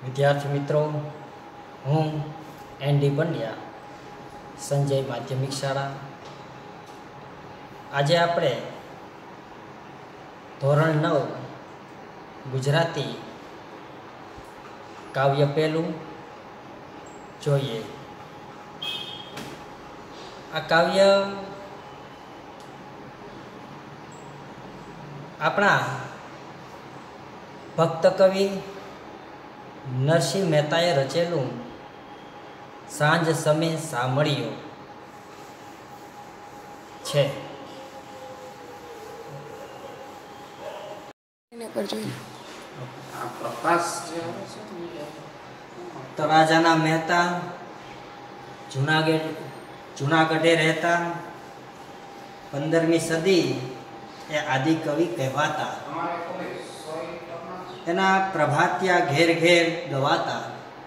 વિદ્યાર્થી મિત્રો, હું એનડી પંડ્યા, સંજય માધ્યમિક શાળા. આજે આપણે ધોરણ 9 ગુજરાતી કાવ્ય પહેલું જોઈએ. આ કાવ્ય આપણા ભક્ત કવિ નરસિંહ મહેતાએ રચેલું સાંજ સમે સાંભળ્યો છે. તળાજાના મહેતા જુનાગઢે રહેતા 15મી સદી એ આદિકવિ કહેવાતા. એના પ્રભાતિયા ઘેર ઘેર ગવાતા.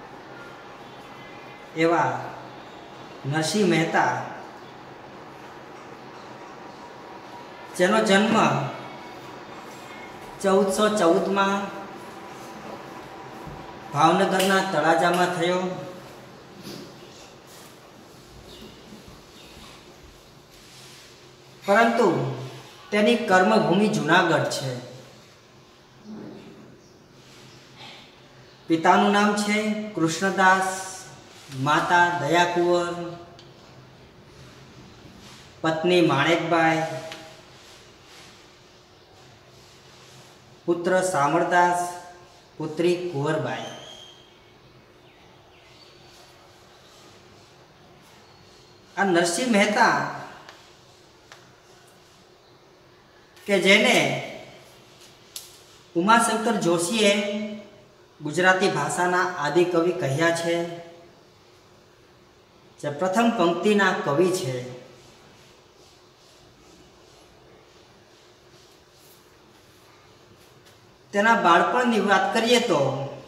એવા નરસિંહ મહેતા, જેનો જન્મ 1414માં ભાવનગરના તળાજામાં થયો. પરંતુ તેની કર્મભૂમિ જુનાગઢ છે. પિતાનું નામ છે કૃષ્ણદાસ, માતા દયાકુંવર, પત્ની માણેકબાઈ, પુત્ર સામળદાસ, પુત્રી કુંવરબાઈ. આ નરસિંહ મહેતા કે જેને ઉમાશંકર જોશીએ ગુજરાતી ભાષાના આદિકવિ કહ્યા છે, જે પ્રથમ પંક્તિના કવિ છે. તેના બાળપણની વાત કરીએ તો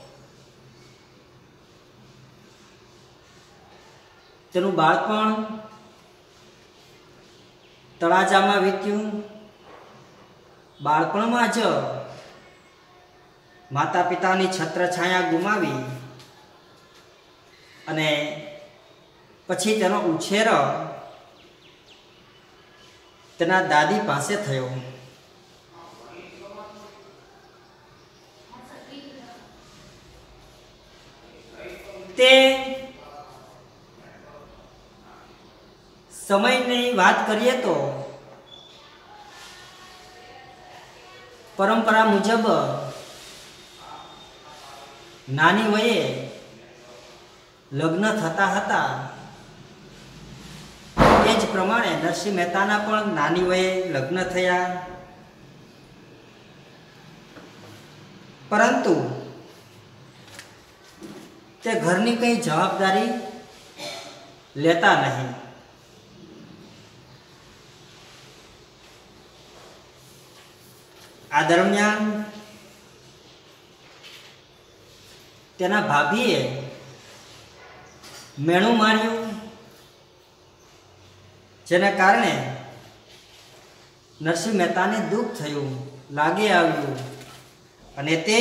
તેનું બાળપણ તળાજામાં વીત્યું. બાળપણમાં જ માતા પિતાની છત્રછાયા ગુમાવી અને પછી તેનો ઉછેર તેના દાદી પાસે થયો. તે સમયની વાત કરીએ તો પરંપરા મુજબ નાની વયે લગ્ન થતા હતા. એ જ પ્રમાણે નરસિંહ મહેતાના પણ નાની વયે લગ્ન થયા. પરંતુ તે ઘરની કંઈ જવાબદારી લેતા નહીં. આ દરમિયાન તેના ભાભીએ મેણું માર્યું, જેના કારણે નરસિંહ મહેતાને દુઃખ થયું, લાગી આવ્યું અને તે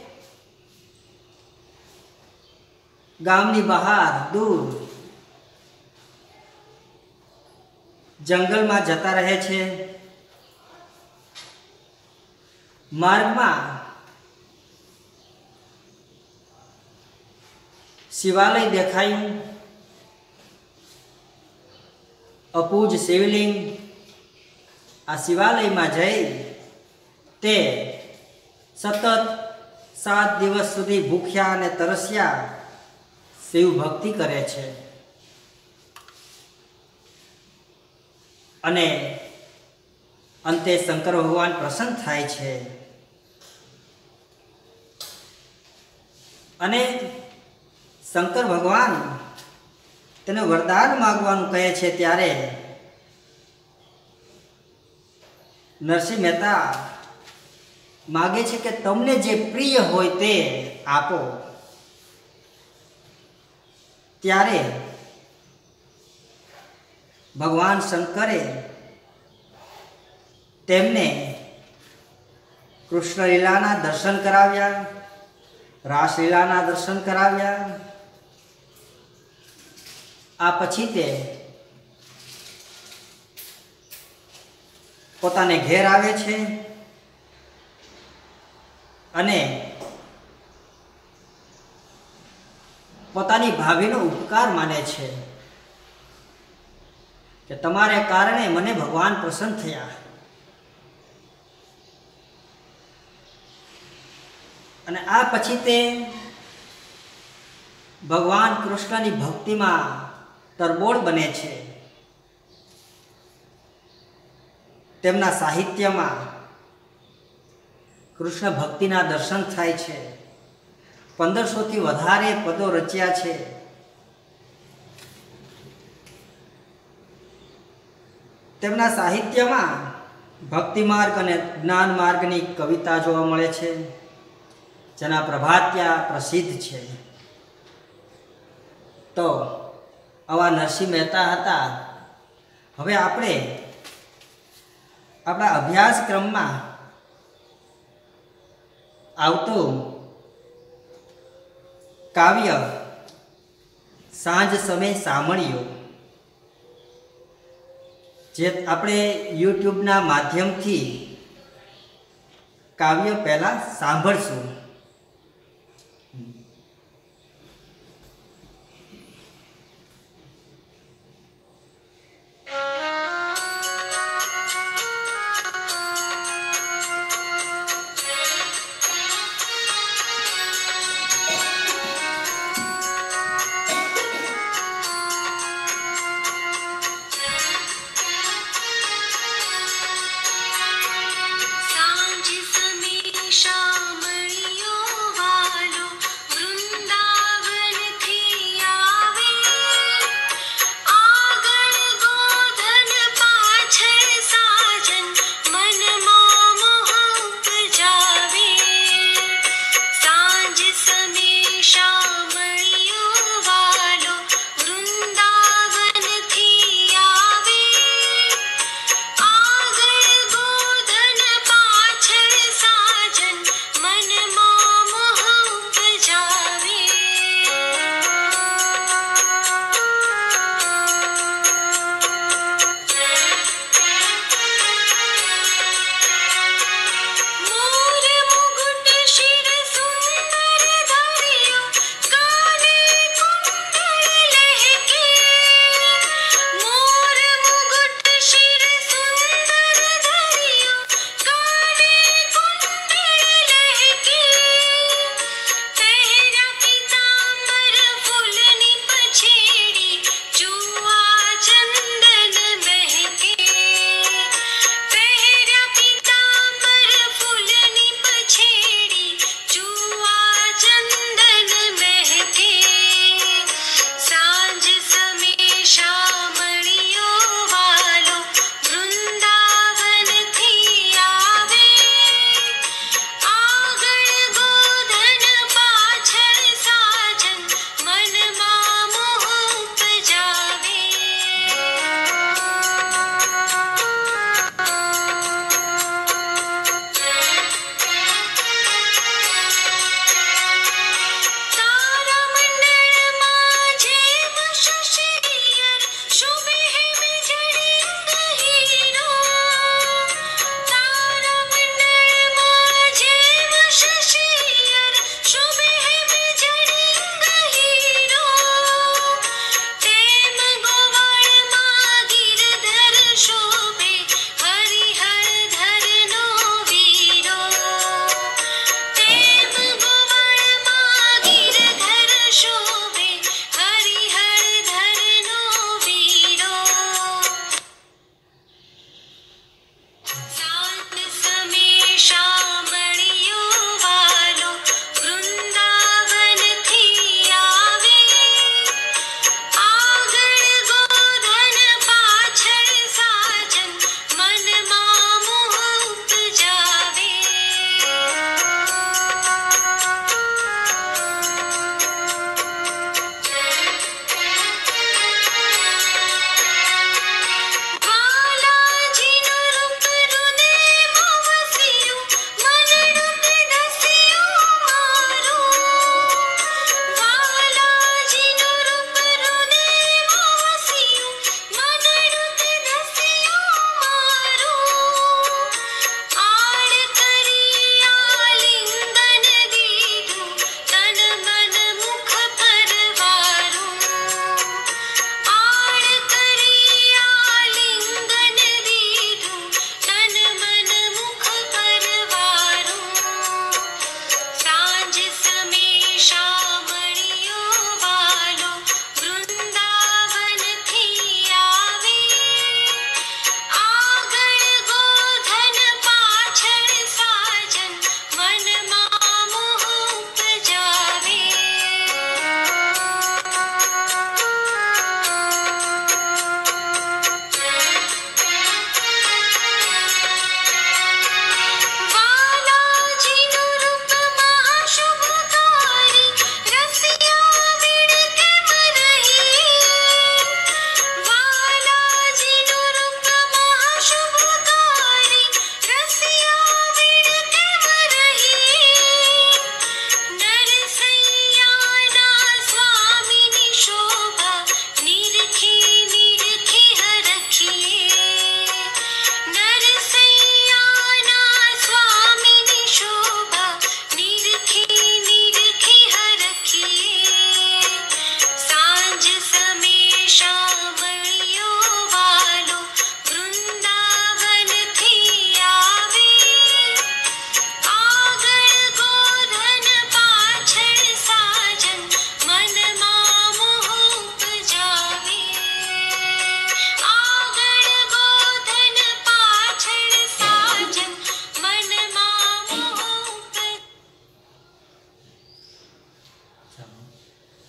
ગામની બહાર દૂર જંગલમાં જતા રહે છે. માર્ગમાં શિવાલય દેખાયું. અપૂજ શિવલિંગ. આ શિવાલયમાં જઈ તે સતત 7 દિવસ સુધી ભૂખ્યા અને તરસ્યા શિવ ભક્તિ કરે છે અને અંતે શંકર ભગવાન પ્રસન્ન થાય છે અને શંકર ભગવાન તેને વરદાન માગવાનું કહે છે. ત્યારે નરસિંહ મહેતા માગે છે કે તમને જે પ્રિય હોય તે આપો. ત્યારે ભગવાન શંકરે તેમને કૃષ્ણ લીલાના દર્શન કરાવ્યા રાસલીલાના દર્શન કરાવ્યા। આ પછી તે પોતાને ઘેર આવે છે અને પોતાની ભાભીનો ઉપકાર માને છે કે તમારે કારણે મને ભગવાન પ્રસન્ન થયા। અને આ પછી તે ભગવાન કૃષ્ણની ભક્તિમાં તરબોળ બને છે। તેમના સાહિત્યમાં કૃષ્ણ ભક્તિના દર્શન થાય છે। 1500થી વધારે પદો રચ્યા છે। તેમના સાહિત્યમાં ભક્તિ માર્ગ અને જ્ઞાન માર્ગની કવિતા જોવા મળે છે, જેના પ્રભાત્યા પ્રસિદ્ધ છે। તો આવા નરસિંહ મહેતા હતા। હવે આપણે આપણા અભ્યાસક્રમમાં આવતું કાવ્ય સાંજ સમય સામળિયો, જે આપણે યુટ્યુબના માધ્યમથી કાવ્ય પહેલા સાંભળશું। सांझ समय शामळियो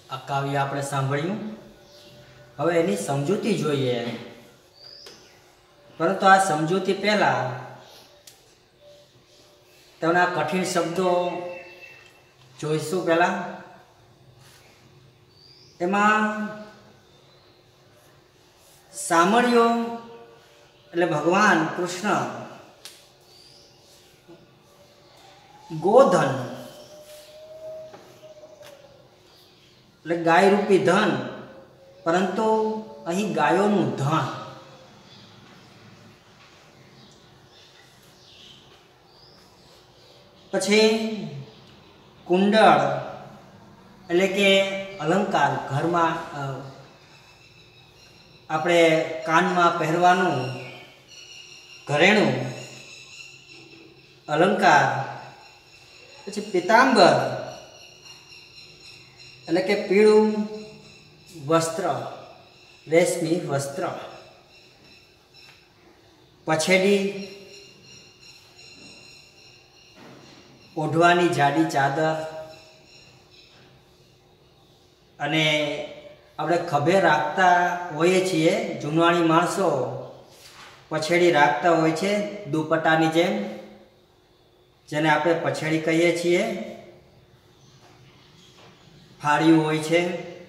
આ કાવ્ય આપણે સાંભળ્યું. હવે એની સમજૂતી જોઈએ. પરંતુ આ સમજૂતી પહેલા તેના કઠિન શબ્દો જોઈશું. પહેલા એમાં સામળ્યો એટલે ભગવાન કૃષ્ણ ગોધન એટલે ગાય રૂપી ધન, પરંતુ અહીં ગાયોનું ધન. પછી કુંડળ એટલે કે અલંકાર, ઘરમાં આપણે કાનમાં પહેરવાનું ઘરેણું અલંકાર. પછી પિતાંબર એટલે કે પીળું વસ્ત્ર, રેશમી વસ્ત્ર. પછેડી ઓઢવાની જાડી ચાદર, અને આપણે ખભે રાખતા હોઈએ છીએ. જૂનવાણી માણસો પછેડી રાખતા હોય છે દુપટ્ટાની જેમ, જેને આપણે પછેડી કહીએ છીએ. ફાળિયું હોય છે.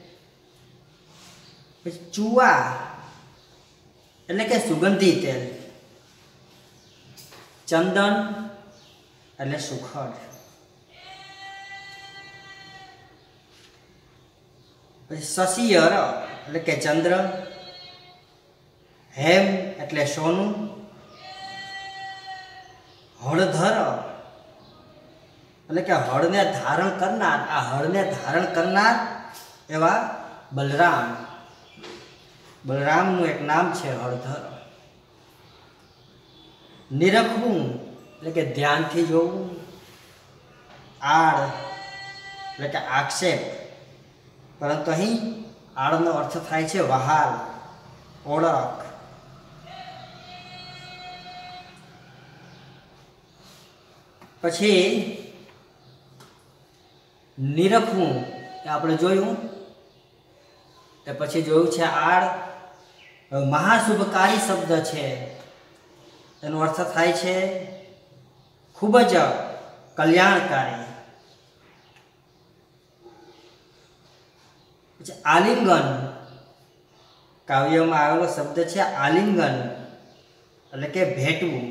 પછી ચૂવા એટલે કે સુગંધી તેલ, ચંદન એટલે સુખડ. પછી શશિયર એટલે કે ચંદ્ર, હેમ એટલે સોનું, હળધર એટલે કે હળને ધારણ કરનાર. આ હળને ધારણ કરનાર એવા બલરામ, બલરામનું એક નામ છે હળધર. નિરખવું એટલે કે ધ્યાનથી જોવું. આડ એટલે કે આક્ષેપ, પરંતુ અહીં આડનો અર્થ થાય છે વહાલ, ઓળખ. પછી નિરખવું એ આપણે જોયું. એ પછી જોયું છે આડ. મહાશુભકારી શબ્દ છે, એનો અર્થ થાય છે ખૂબ જ કલ્યાણકારી. પછી આલિંગન, કાવ્યમાં આવેલો શબ્દ છે આલિંગન એટલે કે ભેટવું.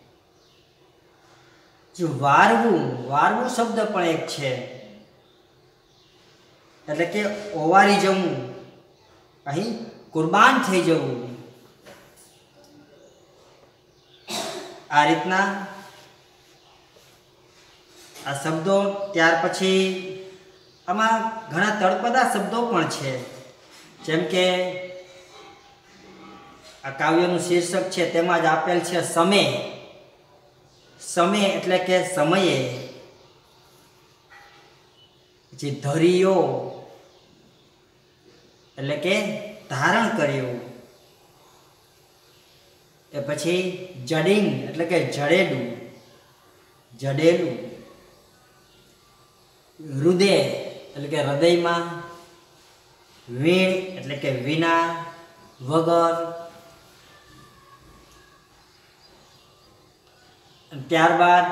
જો વારવું, વારવું શબ્દ પણ એક છે, એટલે કે ઓવારી જવું, અહીં કુરબાન થઈ જવું. આ રીતના આ શબ્દો. ત્યાર પછી આમાં ઘણા તળપદા શબ્દો પણ છે, જેમ કે આ કાવ્યનું શીર્ષક છે તેમાં જ આપેલ છે સમય. સમય એટલે કે સમયે. પછી ધરિયો એટલે કે ધારણ કર્યું. એ પછી જડિંગ એટલે કે જડેલું, જડેલું. હૃદય એટલે કે હૃદયમાં. વીણ એટલે કે વિના, વગર. ત્યારબાદ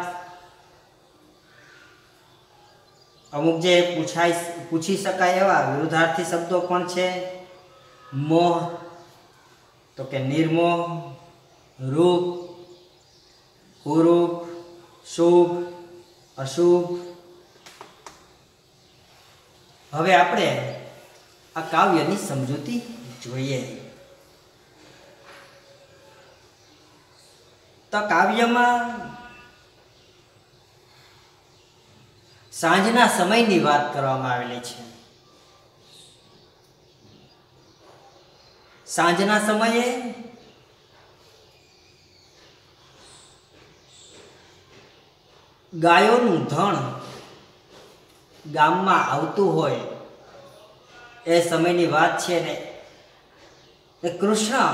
અમુક જે પૂછી શકાય એવા વિરુદ્ધાર્થી શબ્દો પણ છે. મોહ તો કે નિર્મોહ, રૂપ, કુરૂપ, શુભ, અશુભ. હવે આપણે આ કાવ્યની સમજૂતી જોઈએ. તો કાવ્યમાં સાંજના સમયની વાત કરવામાં આવેલી છે. સાંજના સમયે ગાયોનું ધણ ગામમાં આવતું હોય એ સમયની વાત છે ને. એ કૃષ્ણ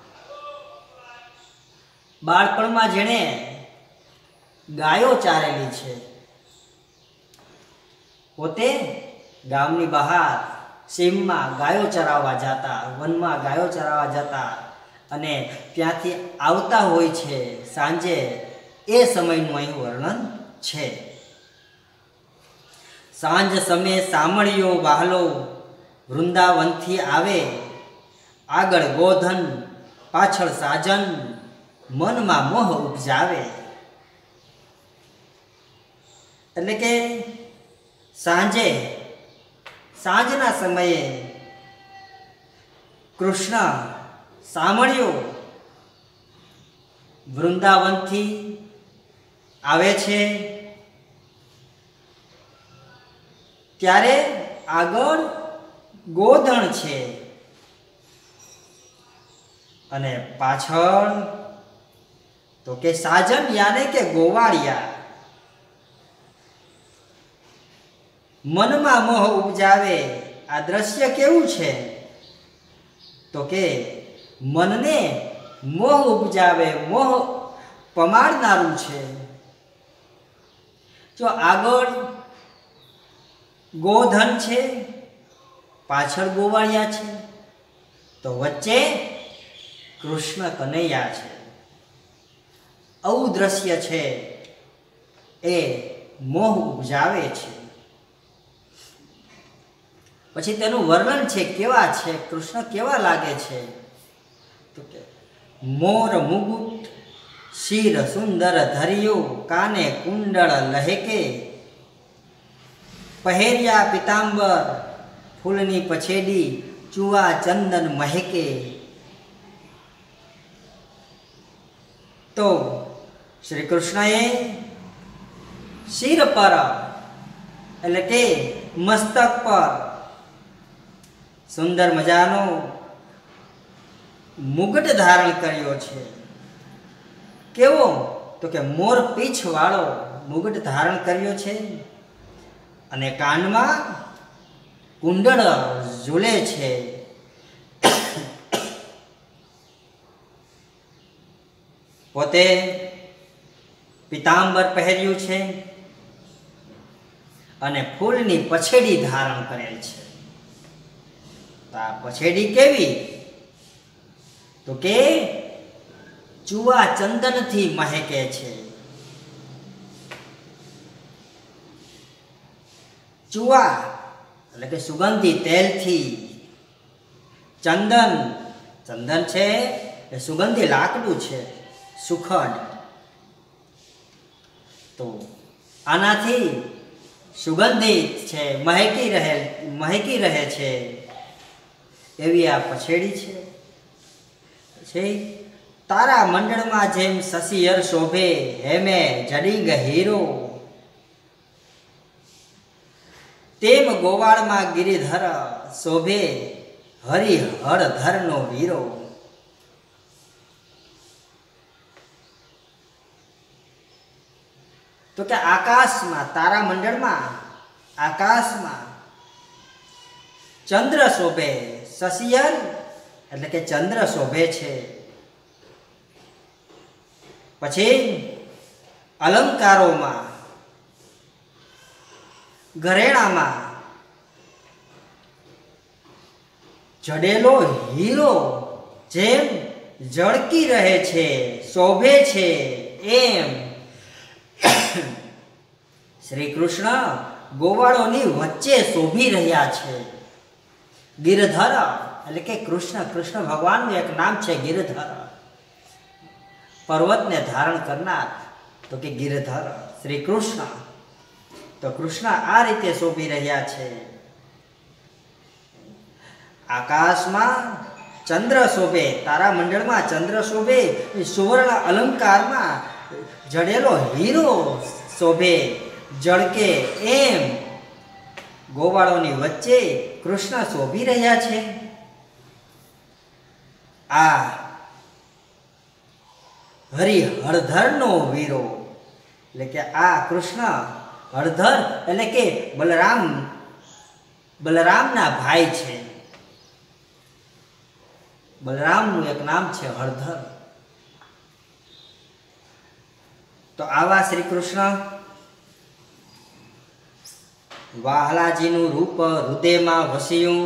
બાળપણમાં જેણે ગાયો ચારેલી છે, પોતે ગામની બહાર સીમમાં ગાયો ચરાવવા જતા, વનમાં ગાયો ચરાવવા જતા અને ત્યાંથી આવતા હોય છે સાંજે, એ સમયનું અહીં વર્ણન છે. સાંજ સમયે સામળિયો વહાલો વૃંદાવનથી આવે, આગળ ગોધન પાછળ સાજન, મનમાં મોહ ઉપજાવે. એટલે કે સાંજના સમયે કૃષ્ણ સામળિયો વૃંદાવનથી આવે છે, ત્યારે આગળ ગોધણ છે અને પાછળ તો કે સાજન યાને કે ગોવાળિયા. મનમાં મોહ ઉપજાવે. આ દ્રશ્ય કેવું છે? તો કે મનને મોહ ઉપજાવે, મોહ પમાડનારું છે. જો આગળ ગોધન છે, પાછળ ગોવાળિયા છે, તો વચ્ચે કૃષ્ણ કનૈયા છે. આવું દ્રશ્ય છે એ મોહ ઉપજાવે છે. પછી તેનું વર્ણન છે, કેવા છે કૃષ્ણ, કેવા લાગે છે? તો કે મોર મુગુટ શિર સુંદર ધર્યું, કાને કુંડળ લહેકે, પહેર્યા પિતાંબર ફૂલની પછેડી, ચુવા ચંદન મહેકે. તો શ્રી કૃષ્ણએ શિર પર એટલે કે મસ્તક પર સુંદર મજાનો મુગટ ધારણ કર્યો છે. કેવો? તો કે મોર પીછ વાળો મુગટ ધારણ કર્યો છે અને કાનમાં કુંડળ ઝૂલે છે. પોતે પિતાંબર પહેર્યું છે અને ફૂલની પછેડી ધારણ કરેલ છે. આ પછેડી કેવી? તો કે ચુવા ચંદનથી મહેકે છે. ચુવા એટલે કે સુગંધી તેલથી, ચંદન છે એ સુગંધી લાકડું છે, સુખડ. તો આનાથી સુગંધિત છે, મહેકી રહે છે એવી આ પછેડી છે. પછી તારા મંડળમાં જેમ શશિયર શોભે, હેમે જડિંગ હીરો, તેમ ગોવાળમાં ગિરિધર શોભે, હરિહરધરનો વીરો. તો કે આકાશમાં, તારા મંડળમાં આકાશમાં ચંદ્ર શોભે, શશિયર એટલે કે ચંદ્ર શોભે છે. પછી અલંકારોમાં, ઘરેણામાં જડેલો હીરો જેમ ઝળકી રહે છે, શોભે છે, એમ શ્રી કૃષ્ણ ગોવાળોની વચ્ચે શોભી રહ્યા છે. ગિરધર એટલે કે કૃષ્ણ ભગવાનનું એક નામ છે ગિરધર, પર્વતને ધારણ કરનાર. તો કે ગિરધર શ્રી કૃષ્ણ. તો કૃષ્ણ આ રીતે શોભી રહ્યા છે. આકાશમાં ચંદ્ર શોભે, તારા મંડળમાં ચંદ્ર શોભે, સુવર્ણ અલંકારમાં જડેલો હીરો શોભે, જળકે, એમ ગોવાળોની વચ્ચે કૃષ્ણ શોભી રહ્યા છે. આ હરિહરધરનો વીરો એટલે કે આ કૃષ્ણ હરધર એટલે કે બલરામના ભાઈ છે. બલરામનું એક નામ છે હરધર. તો આવા શ્રી કૃષ્ણ વાહલાજીનું રૂપ હૃદયમાં વસ્યું,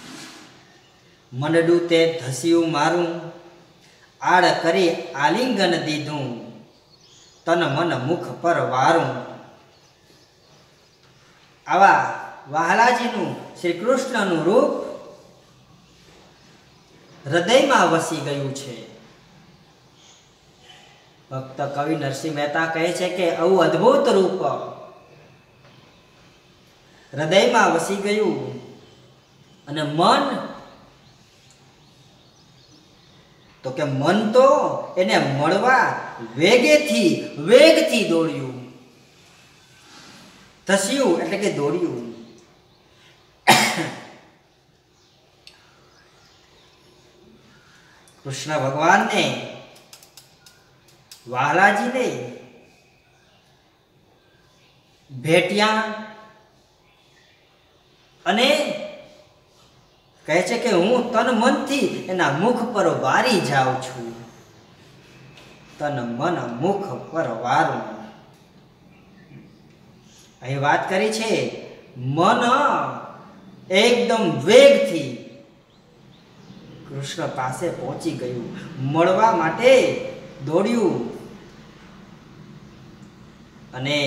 મંડડું તે ધસ્યું મારું, આડ કરી આલિંગન દીધું, તન મન મુખ પર વારું. આવા વાહલાજીનું શ્રી કૃષ્ણનું રૂપ હૃદયમાં વસી ગયું છે. ભક્ત કવિ નરસિંહ મહેતા કહે છે કે આવું અદ્ભુત રૂપ હૃદયમાં વસી ગયું અને મન તો કે મન તો એને મળવા વેગથી દોડ્યું. ધસ્યું એટલે કે દોડ્યું. કૃષ્ણ ભગવાનને વાહલાજીને ભેટ્યા અને કહે છે કે હું તન મનથી એના મુખ પર વારી જાઉં છું. તન મન મુખ પર વારું. અહીં વાત કરી છે મન એકદમ વેગથી કૃષ્ણ પાસે પહોંચી ગયું, મળવા માટે દોડ્યું અને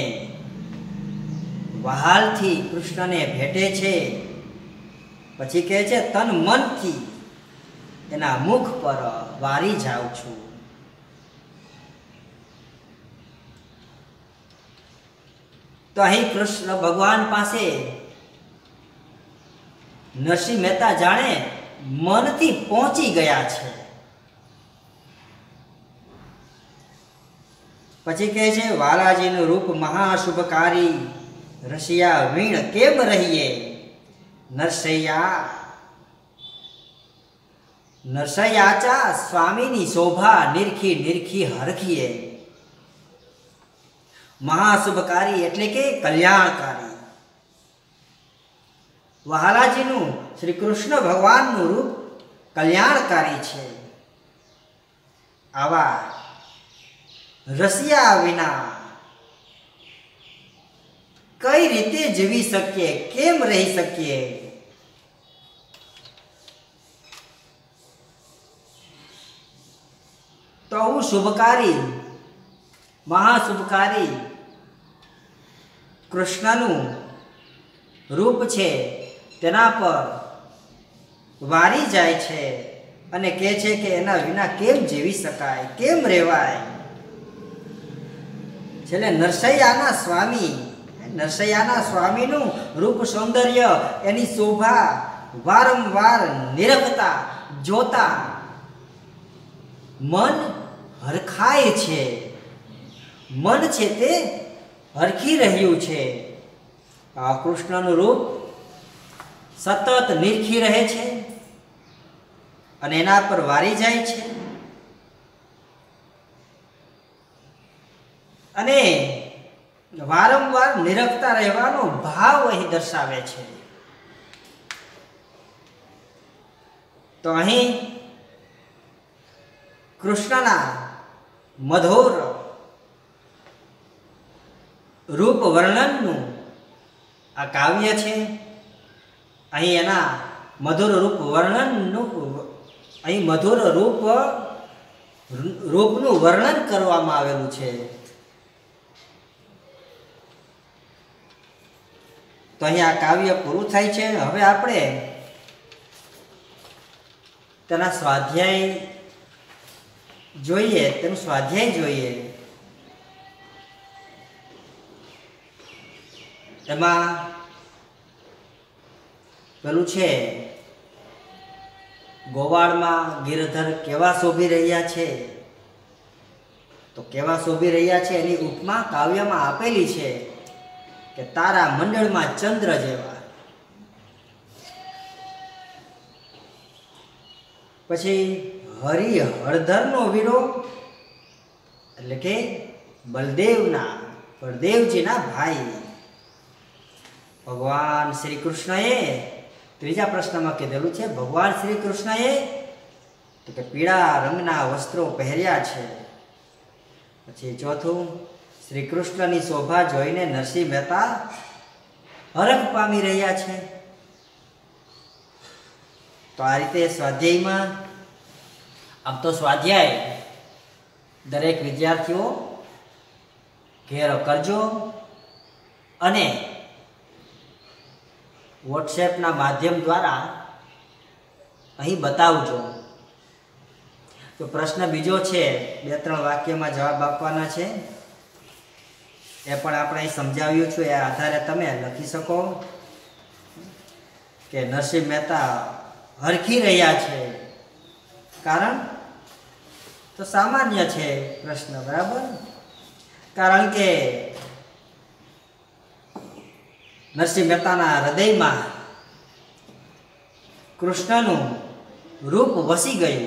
વહાલથી કૃષ્ણને ભેટે છે. પછી કહે છે તન મનથી એના મુખ પર વારી જાઉં છું. તો અહીં કૃષ્ણ ભગવાન પાસે નરસિંહ મહેતા જાણે મનથી પહોંચી ગયા છે. પછી કહે છે વાલાજીનું રૂપ મહાશુભકારી, રસિયા વીણ કેમ રહીએ, નરસૈયાચા સ્વામીની શોભા નિરખી હરખીએ. મહાશુભકારી એટલે કે કલ્યાણકારી. વહાલાજીનું શ્રી કૃષ્ણ ભગવાનનું રૂપ કલ્યાણકારી છે. આવા રસિયા વિના કઈ રીતે જીવી શકીએ, કેમ રહી શકીએ? તો આવું શુભકારી મહાશુભકારી કૃષ્ણનું રૂપ છે, તેના પર વારી જાય છે અને કહે છે કે એના વિના કેમ જીવી શકાય, કેમ રહેવાય? છેલ્લે નરસૈયાના સ્વામીનું રૂપ સૌંદર્ય, એની શોભા વારંવાર નિરખતા જોતા મન હરખાય છે. મન છે તે હરખી રહ્યું છે. આ કૃષ્ણનું રૂપ સતત નિરખી રહે છે અને એના પર વારી જાય છે અને વારંવાર નિરખતા રહેવાનો ભાવ અહીં દર્શાવે છે. તો અહીં કૃષ્ણના મધુર રૂપ વર્ણનનું આ કાવ્ય છે. અહીં એના મધુર રૂપ વર્ણનનું અહીં મધુર રૂપનું વર્ણન કરવામાં આવેલું છે. તો અહીં આ કાવ્ય પૂરું થાય છે. હવે આપણે તેના સ્વાધ્યાય જોઈએ, તેનું સ્વાધ્યાય જોઈએ. એમાં પેલું છે ગોવાળમાં ગિરધર કેવા શોભી રહ્યા છે. તો કેવા શોભી રહ્યા છે એની ઉપમા કાવ્યમાં આપેલી છે કે તારા મંડળમાં ચંદ્ર જેવા. પછી હરિ હળધરનો વીરો એટલે કે બળદેવજીના ભાઈ ભગવાન શ્રી કૃષ્ણએ ત્રીજા પ્રશ્નમાં કીધેલું છે ભગવાન શ્રી કૃષ્ણએ તો કે પીળા રંગના વસ્ત્રો પહેર્યા છે. પછી ચોથું શ્રી કૃષ્ણની શોભા જોઈને નરસિંહ મહેતા હરખ પામી રહ્યા છે. તો આ રીતે સ્વાધ્યાયમાં આમ તો સ્વાધ્યાય દરેક વિદ્યાર્થીઓ ઘેર કરજો અને વોટ્સએપના માધ્યમ દ્વારા અહીં બતાવજો. તો પ્રશ્ન બીજો છે, 2-3 વાક્યમાં જવાબ આપવાના છે, એ પણ આપણે અહીં સમજાવ્યું છું. એ આધારે તમે લખી શકો કે નરસિંહ મહેતા હરખી રહ્યા છે. કારણ તો સામાન્ય છે પ્રશ્ન, બરાબર. કારણ કે નરસિંહ મહેતાના હૃદયમાં કૃષ્ણનું રૂપ વસી ગયું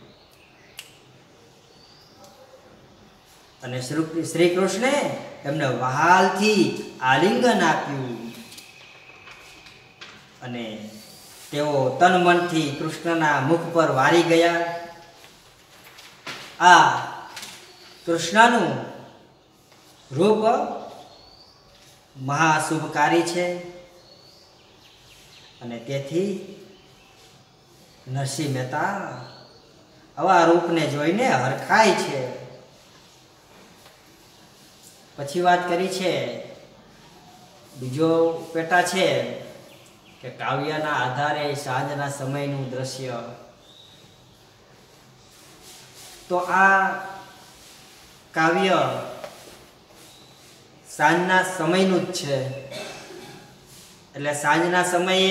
અને શ્રી કૃષ્ણે એમને વહાલથી આલિંગન આપ્યું અને તેઓ તન મનથી કૃષ્ણના મુખ પર વારી ગયા. આ કૃષ્ણનું રૂપ મહાશુભકારી છે અને તેથી નરસિંહ મહેતા આવા રૂપને જોઈને હરખાય છે. પછી વાત કરી છે, બીજો પેટા છે કે કાવ્યના આધારે સાંજના સમયનું દ્રશ્ય. તો આ કાવ્ય સાંજના સમયનું જ છે. એટલે સાંજના સમયે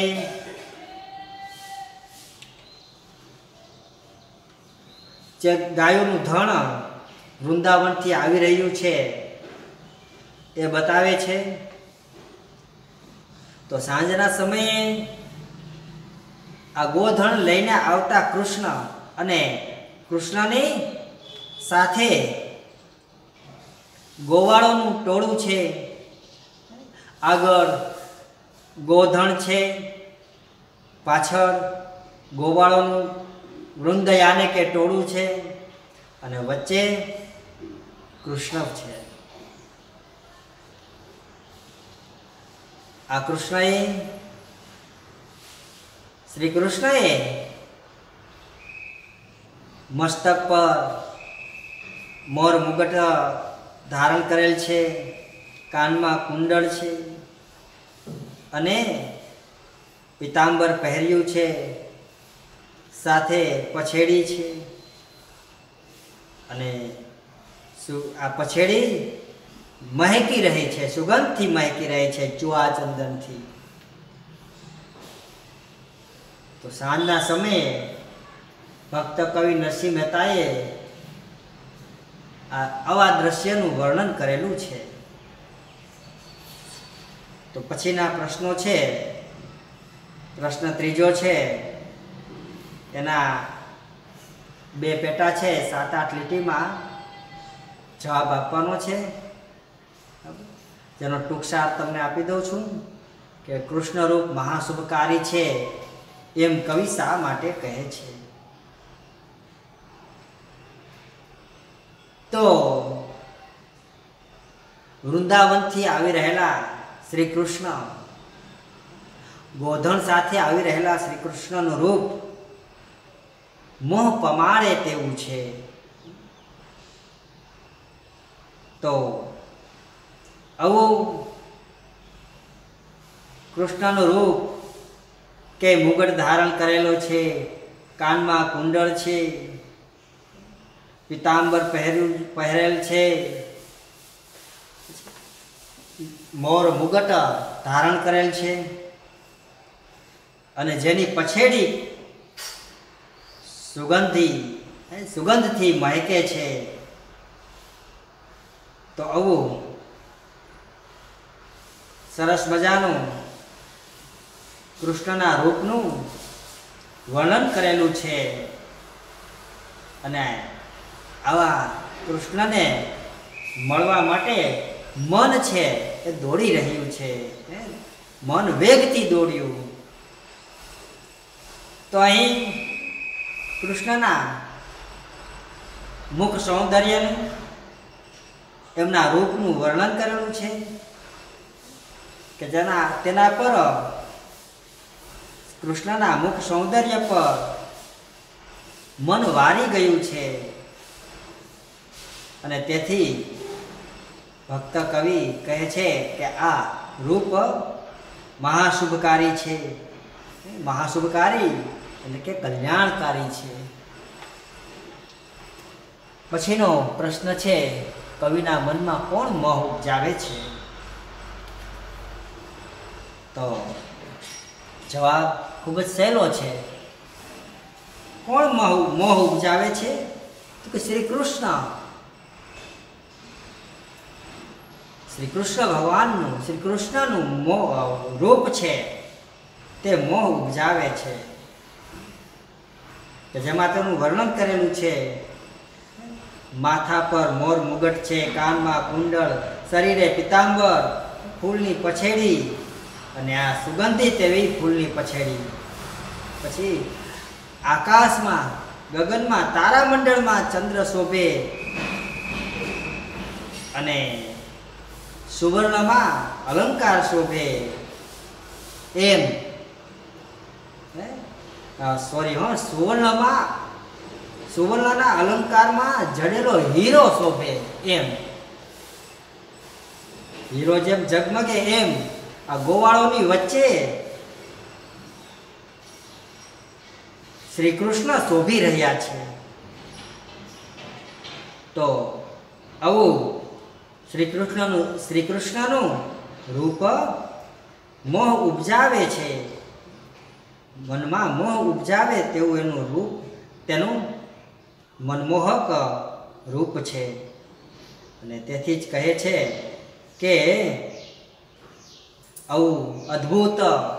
જે ગાયોનું ધણ વૃંદાવનથી આવી રહ્યું છે એ બતાવે છે. તો સાંજના સમયે આ ગોધણ લઈને આવતા કૃષ્ણ અને કૃષ્ણની સાથે ગોવાળોનું ટોળું છે. આગળ ગોધણ છે, પાછળ ગોવાળોનું વૃંદ યાને કે ટોળું છે અને વચ્ચે કૃષ્ણ છે. આ શ્રી કૃષ્ણએ મસ્તક પર મોર મુગટ ધારણ કરેલ છે, કાનમાં કુંડળ છે અને પીતાંબર પહેર્યું છે, સાથે પછેડી છે અને આ પછેડી મહેકી રહી છે, સુગંધથી મહેકી રહી છે, ચુઆ ચંદનથી. તો સાંજના સમયે ભક્ત કવિ નરસિંહ મહેતાએ આવા દ્રશ્યનું વર્ણન કરેલું છે. તો પછીના પ્રશ્નો છે, પ્રશ્ન ત્રીજો છે, એના 2 પેટા છે, 7-8 લીટીમાં જવાબ આપવાનો છે, જેનો ટૂંકસાર તમને આપી દઉં છું કે કૃષ્ણરૂપ મહાશુભકારી છે એમ કવિ શા માટે કહે છે. તો વૃંદાવનથી આવી રહેલા શ્રી કૃષ્ણ, ગોધણ સાથે આવી રહેલા શ્રી કૃષ્ણનું રૂપ મોહ પમાડે તેવું છે. તો આવું કૃષ્ણનું રૂપ કે મુગટ ધારણ કરેલો છે, કાનમાં કુંડળ છે, પીતાંબર પહેરેલ છે, મોર મુગટ ધારણ કરેલ છે અને જેની પછેડી સુગંધથી મહેકે છે. તો આવું સરસ મજાનું કૃષ્ણના રૂપનું વર્ણન કરેલું છે અને આવા કૃષ્ણને મળવા માટે મન છે એ દોડી રહ્યું છે, મન વેગથી દોડ્યું. તો અહીં કૃષ્ણના મુખ સૌંદર્યનું, એમના રૂપનું વર્ણન કરેલું છે કે તેના પર કૃષ્ણના મુખ સૌંદર્ય પર મન વારી ગયું છે અને તેથી ભક્ત કવિ કહે છે કે આ રૂપ મહાશુભકારી છે. મહાશુભકારી એટલે કે કલ્યાણકારી છે. પછીનો પ્રશ્ન છે, કવિના મનમાં કોણ મોહ ઉપજાવે છે? તો જવાબ ખૂબ જ સહેલો છે. કોણ મોહ ઉપજાવે છે? તો કે શ્રી કૃષ્ણ. શ્રી કૃષ્ણ ભગવાનનું, શ્રી કૃષ્ણનું રૂપ છે તે મોહ ઉપજાવે છે. કે જેમાં તેનું વર્ણન કરેલું છે. માથા પર મોર મુગટ છે, કાનમાં કુંડળ, શરીરે પિતાંબર, ફૂલની પછેડી અને આ સુગંધિત એવી ફૂલની પછેડી. પછી આકાશમાં, ગગનમાં, તારામંડળમાં ચંદ્ર શોભે અને સુવર્ણમાં અલંકાર શોભે એમ. સુવર્ણના અલંકારમાં જડેલો હીરો શોભે એમ. હીરો જેમ ઝગમગે એમ આ ગોવાળોની વચ્ચે શ્રી કૃષ્ણ શોભી રહ્યા છે. તો આવું શ્રી કૃષ્ણનું રૂપ મોહ ઉપજાવે છે. મનમાં મોહ ઉપજાવે તેવું એનું રૂપ, તેનું મનમોહક રૂપ છે. અને તેથી જ કહે છે કે આવું અદ્ભુત